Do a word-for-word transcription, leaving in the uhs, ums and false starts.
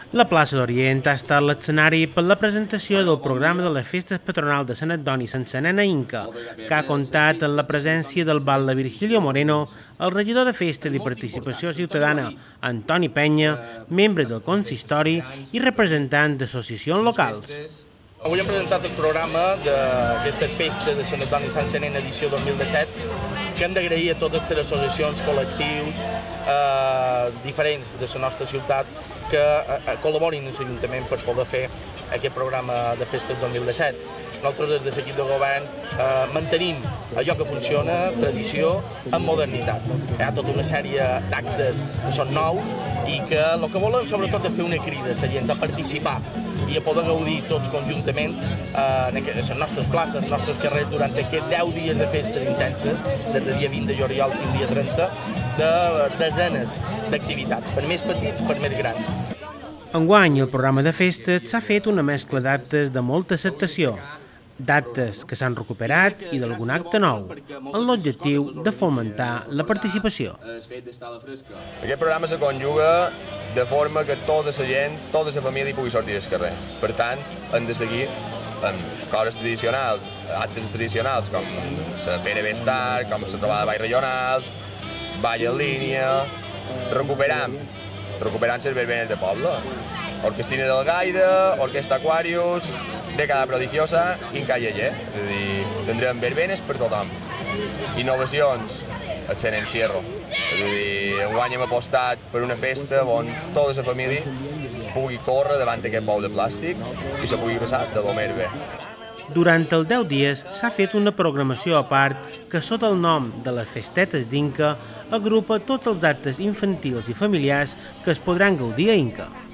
La plaça d'Orient ha estat l'escenari per la presentació del programa de les festes patronals de Sant Antoni sense nena Inca, que ha comptat amb la presència del batlle Virgilio Moreno, el regidor de Festes i Participació Ciutadana, Antoni Penya, membre del consistori i representant d'associacions locals. Avui hem presentat el programa d'aquesta festa de Sant Antoni sense nena edició dos mil disset, que hem d'agrair a totes les associacions, col·lectius eh, diferents de la nostra ciutat que eh, col·laborin amb l'Ajuntament per poder fer aquest programa de festes dos mil disset. Nosaltres des de l'equip de govern eh, mantenim allò que funciona, tradició, amb modernitat. Hi ha tota una sèrie d'actes que són nous i que el que volen sobretot és fer una crida a la gent a participar i a poder gaudir tots conjuntament eh, en les nostres places, en els nostres carrers durant aquests deu dies de festes intenses, des del dia vint de juliol fins al dia trenta, de desenes d'activitats, per més petits, per més grans. Enguany, el programa de festes s'ha fet una mescla d'actes de molta acceptació, d'actes que s'han recuperat i d'algun acte nou, amb l'objectiu de fomentar la participació. Aquest programa se conjuga de forma que tota la gent, tota la família pugui sortir al carrer. Per tant, hem de seguir amb coses tradicionals, actes tradicionals com la Pere Bestar, com la trobada de balls regionals, ball en línia, recuperant, recuperant les verbenes de poble. Orquestina del Gaida, Orquesta Aquarius, Dècada Prodigiosa i Encallallé. És a dir, tindrem verbenes per tothom. Innovacions, el Sant Encierro. És a dir, enguany hem apostat per una festa on tota la família pugui córrer davant d'aquest bou de plàstic i se pugui passar de lo més bé. Durant els deu dies s'ha fet una programació a part que sota el nom de les Festetes d'Inca agrupa tots els actes infantils i familiars que es podran gaudir a Inca.